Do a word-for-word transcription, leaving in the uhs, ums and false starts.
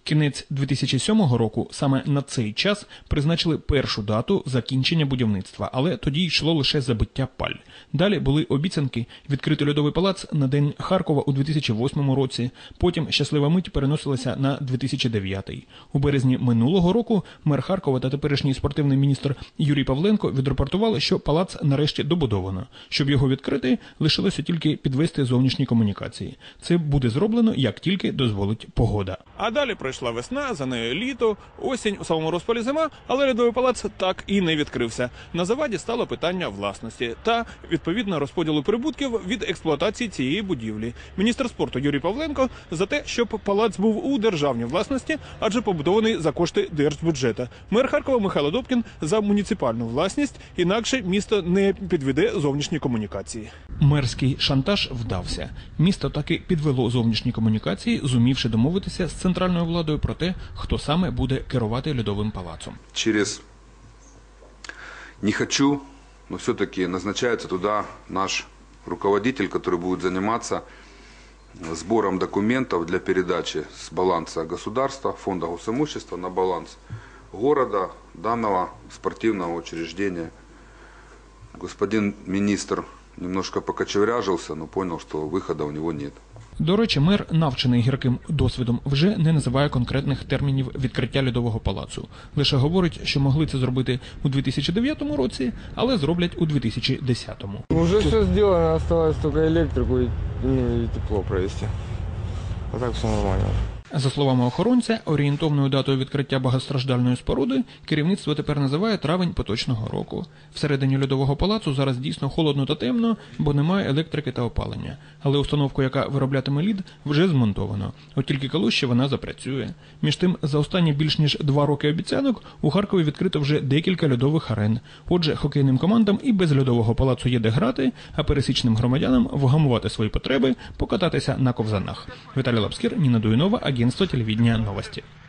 Кінець дві тисячі сьомого року саме на цей час призначили першу дату закінчення будівництва, але тоді йшло лише забиття паль. Далі були обіцянки відкрити льодовий палац на День Харкова у дві тисячі восьмому році, потім щаслива мить переносилася на дві тисячі дев'ятий. У березні минулого року мер Харкова та теперішній спортивний міністр Юрій Павленко відрапортували, що палац нарешті добудовано. Щоб його відкрити, лишилося тільки підвести зовнішні комунікації. Це буде зроблено, як тільки дозволить погода. А далі пройшла весна, за нею літо, осінь, у самому розпалі зима, але льодовий палац так і не відкрився. На заваді стало питання власності та, відповідно, розподілу прибутків від експлуатації цієї будівлі. Міністр спорту Юрій Павленко за те, щоб палац був у державній власності, адже побудований за кошти держбюджету. Мер Харкова Михайло Добкін за муніципальну власність, інакше місто не підведе зовнішні комунікації. Мерський шантаж вдався. Місто таки підвело зовнішні комунікації, зумівши домовитися з центральною владою про те, хто саме буде керувати льодовим палацом. Через «не хочу», но все-таки назначается туда наш руководитель, который будет заниматься сбором документов для передачи с баланса государства, фонда госимущества на баланс города, данного спортивного учреждения. Господин министр немножко покочевряжился, но понял, что выхода у него нет. До речі, мер, навчений гірким досвідом, вже не називає конкретних термінів відкриття льодового палацу. Лише говорить, що могли це зробити у дві тисячі дев'ятому році, але зроблять у дві тисячі десятому. Уже все зроблено, залишилось тільки електрику і, ну, і тепло провести. А так все нормально. За словами охоронця, орієнтовною датою відкриття багатостраждальної споруди керівництво тепер називає травень поточного року. Всередині льодового палацу зараз дійсно холодно та темно, бо немає електрики та опалення. Але установку, яка вироблятиме лід, вже змонтовано. От тільки коли ще вона запрацює. Між тим, за останні більш ніж два роки обіцянок у Харкові відкрито вже декілька льодових арен. Отже, хокейним командам і без льодового палацу є де грати, а пересічним громадянам вгамувати свої потреби, покататися на ковзанах. Віталій Лапскір, Ніна Дуйнова, агентство телевидения «Новости».